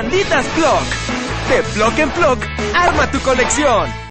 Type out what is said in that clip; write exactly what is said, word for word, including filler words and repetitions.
Panditas Flock. De Flock en Flock, arma tu colección.